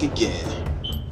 back again.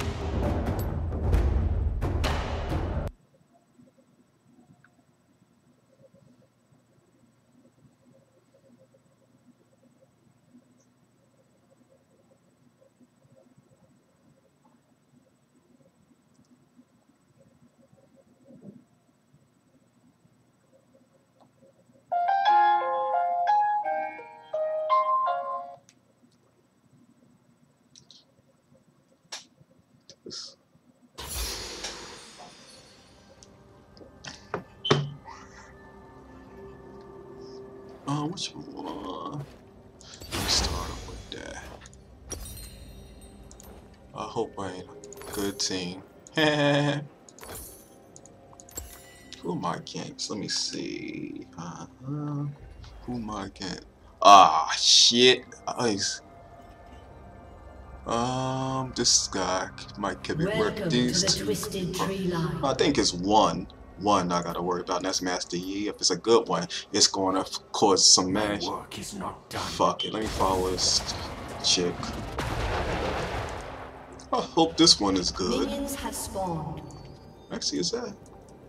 Which one? Let's start off with that. I hope I ain't a good team. Who am I against? Let me see. Who am I against? Ah, shit. This guy might could be worth these two. I think it's one. One I gotta worry about, and that's Master Yi. If it's a good one, it's gonna cause some mash. Work is not done. Fuck it, let me follow this chick. I hope this one is good. Minions have spawned. Actually, is that?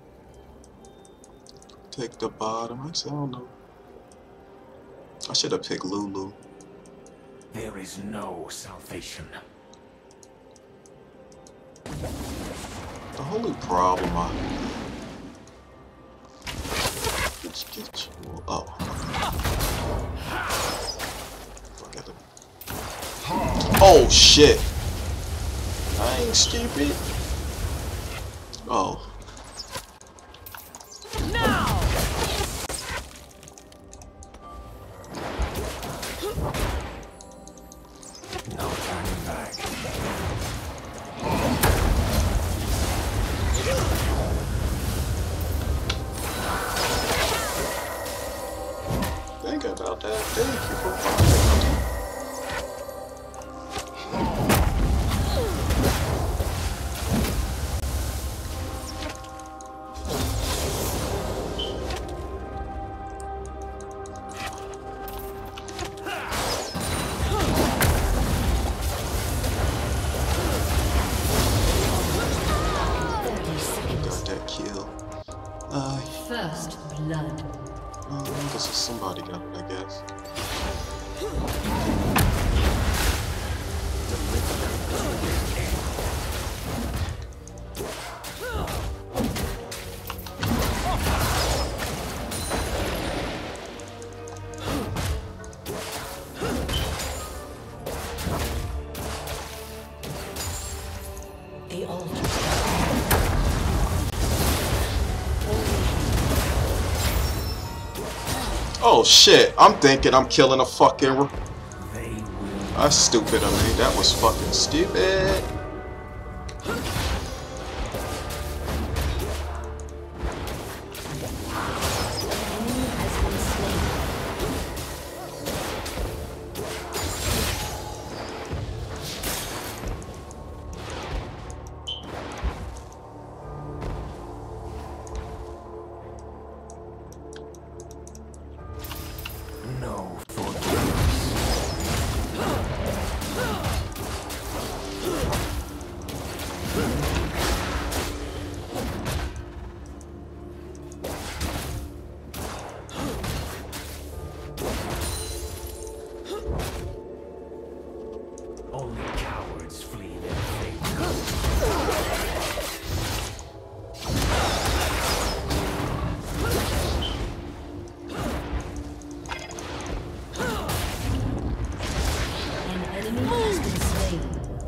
Take the bottom. Actually, I don't know. I should have picked Lulu. There is no salvation. The only problem get you. Oh. Forget it. Oh shit! I ain't stupid. Oh. No turning back. Think about that. Thank you for finding. Got that kill. First blood. This is somebody got it, I guess. The altar. Oh shit, I'm thinking I'm killing a fucking... That's stupid of me, that was fucking stupid. No forgiveness. Only cowards flee their fate. An enemy has been slain.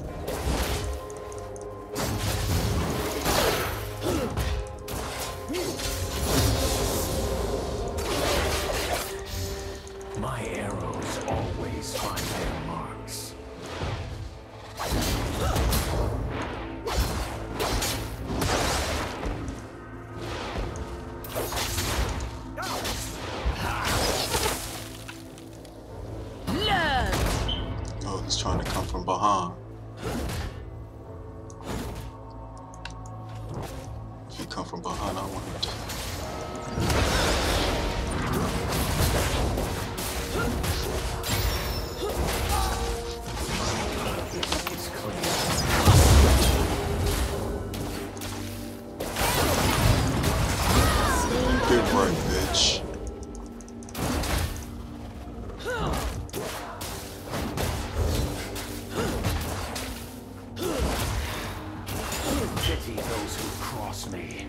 My arrows always find their marks. Oh, he's trying to come from behind. If he come from behind, I want him to. It's clear. Pity those who cross me.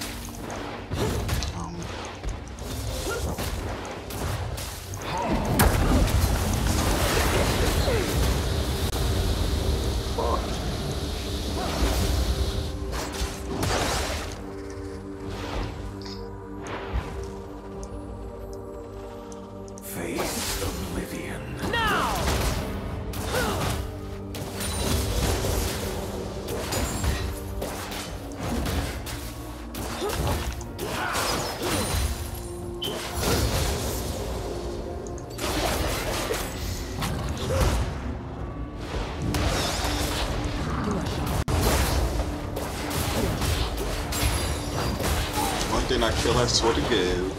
Face oblivion. Now! One thing I kill, I swear to God.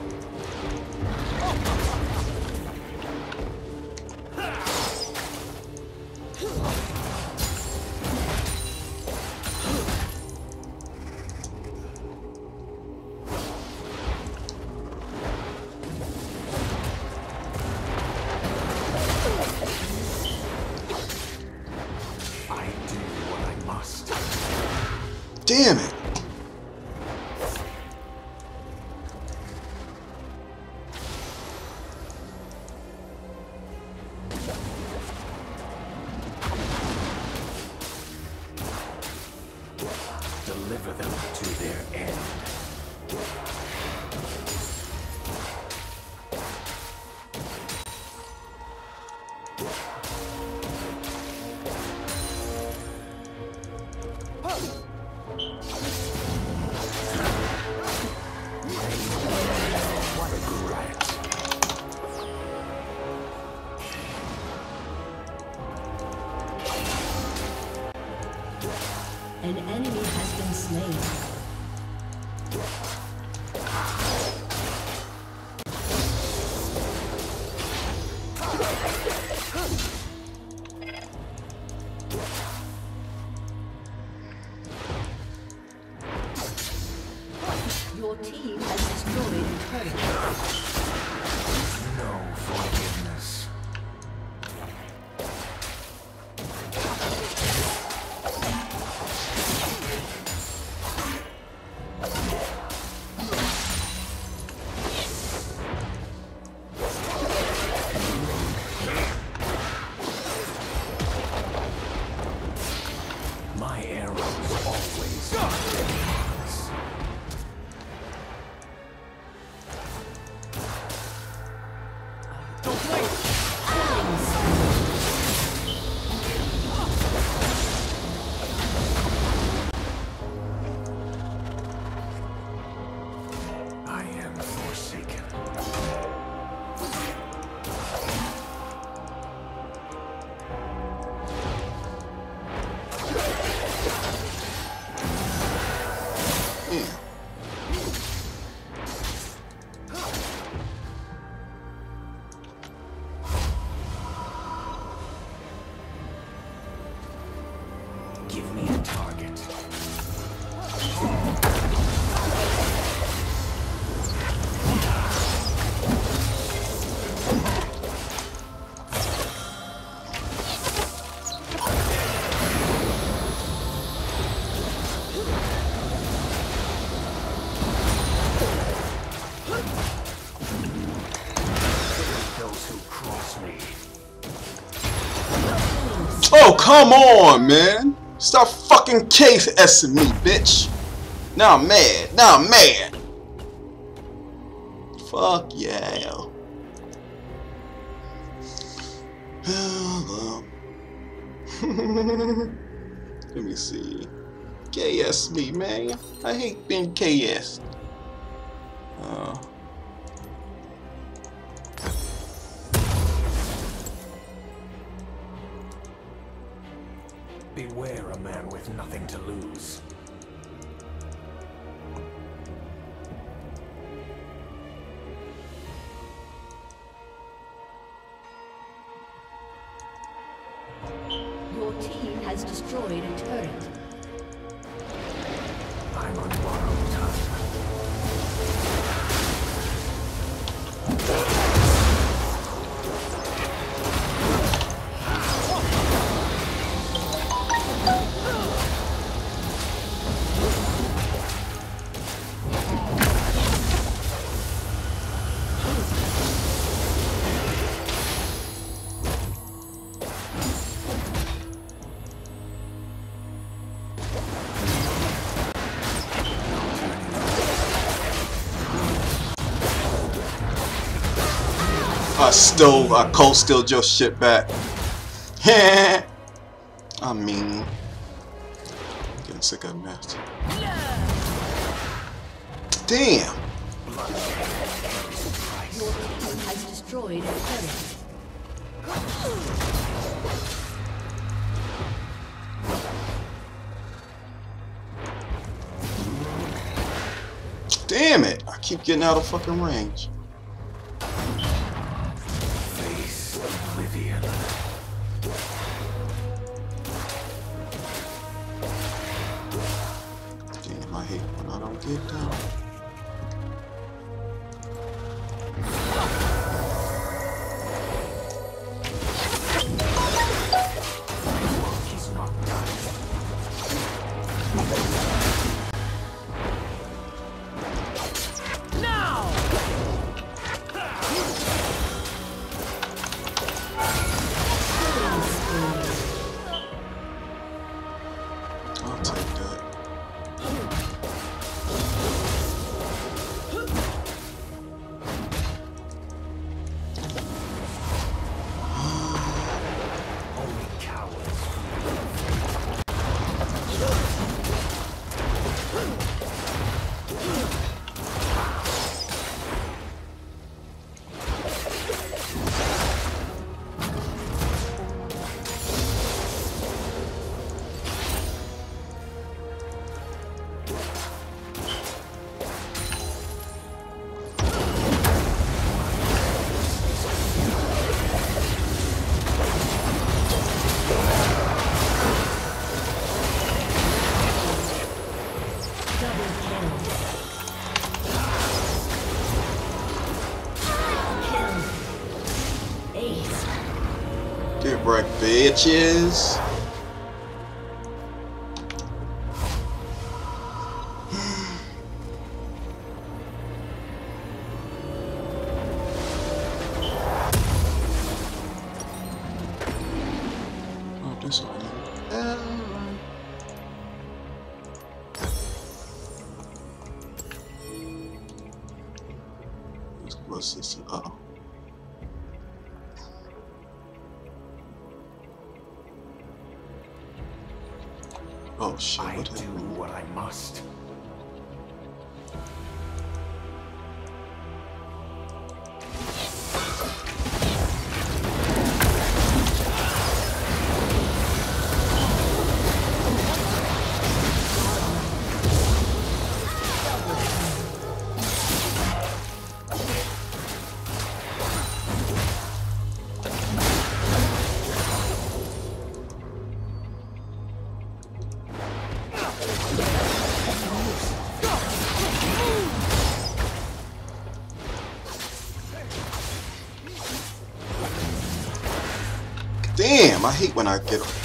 Damn it! Deliver them to their end. What a regret. An enemy has been slain. Your team has destroyed a turret. No forgiveness. My arrows always find their marks. I am forsaken. Give me a target. Those who cross me. Oh, come on, man! Stop fucking KSing me, bitch! Now I'm mad. Now I'm mad. Fuck yeah. Let me see. KS me, man. I hate being KS. Beware a man with nothing to lose. Your team has destroyed a turret. I'm on borrowed time. I cold stilled your shit back. I mean, getting sick of mess. Damn. Your team has destroyed a turret. Damn it! I keep getting out of fucking range. Face oblivion. Damn, I hate when I don't get down. He's not done. I'll take that. Only cowards. Get right, bitches. Oh, this one. What's this? Uh-oh. Oh shit, I what do happened? what I must. Damn, I hate when I get them.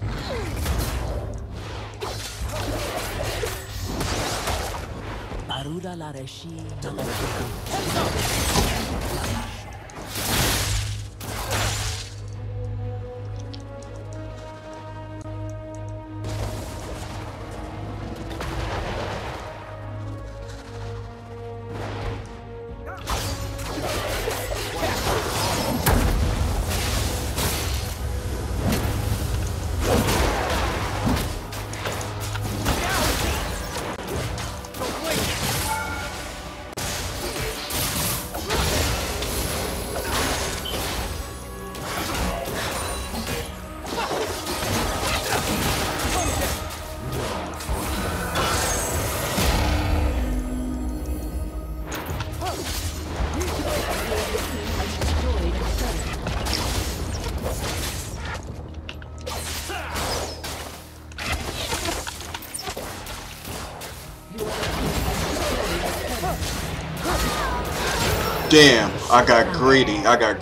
Damn, I got greedy. I got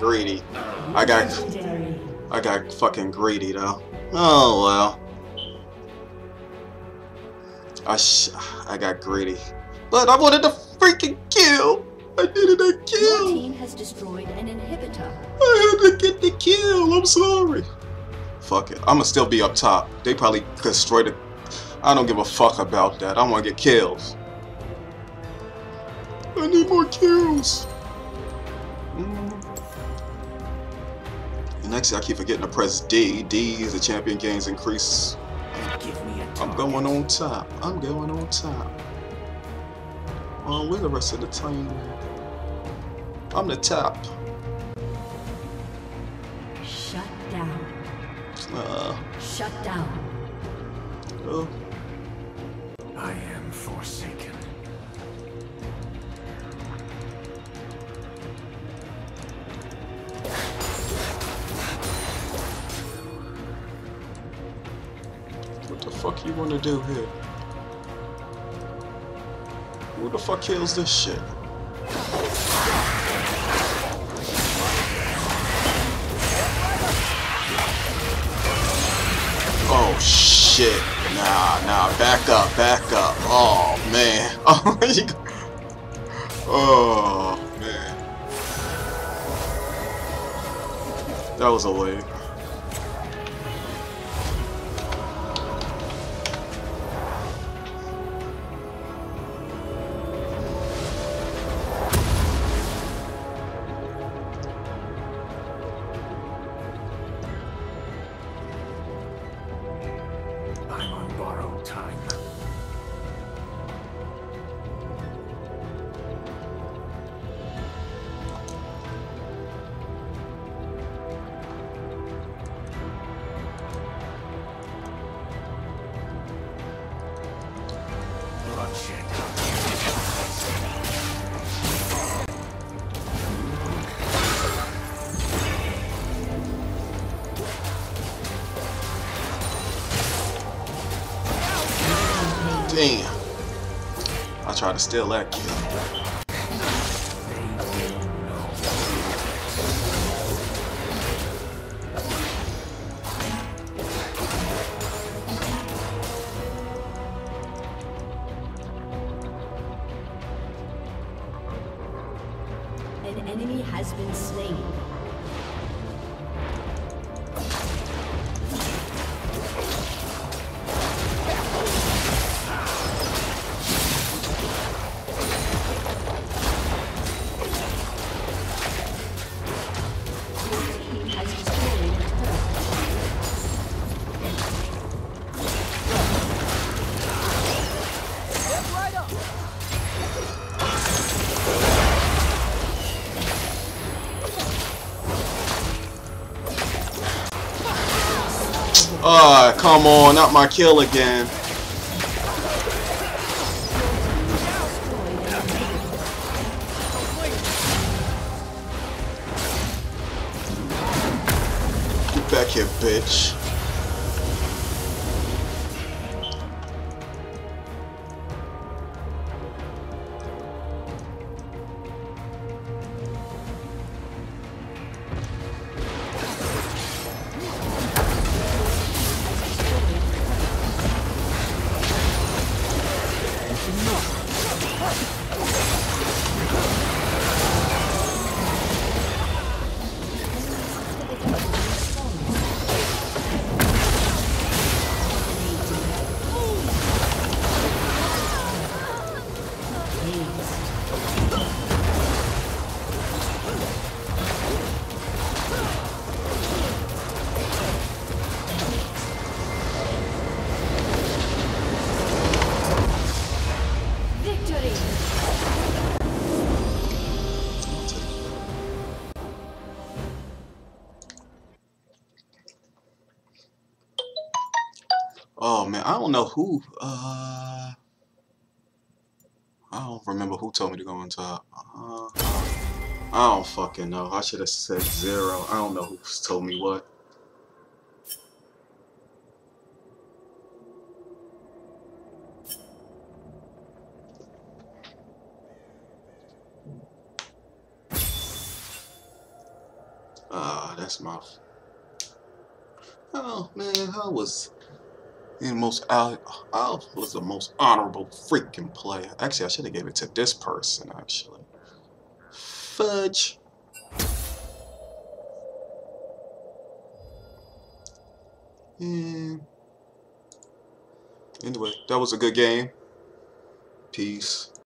fucking greedy though. Oh well. I got greedy. But I wanted to freaking kill. I needed a kill. Your team has destroyed an inhibitor. I had to get the kill. I'm sorry. Fuck it. I'ma still be up top. They probably destroyed it. I don't give a fuck about that. I want to get kills. I need more kills. And actually, I keep forgetting to press D. D is the champion gains increase. Give me a I'm going on top. I'm going on top. Where's the rest of the team? I'm the top. Shut down. Shut down. Oh. I am forsaken. What the fuck you wanna do here? Who the fuck kills this shit? Oh shit. Nah, back up. Oh man. Oh man. That was a wave. I'm on borrowed time. Bloodshed. Damn. I tried to steal that kill. An enemy has been slain. Ah, come on, not my kill again. Get back here, bitch. Oh man, I don't know who. I don't remember who told me to go on top. I don't fucking know. I should have said 0. I don't know who told me what. That's my. Oh man, I was the most I was the most honorable freaking player. Actually, I should have gave it to this person. Actually, fudge. Anyway, that was a good game. Peace.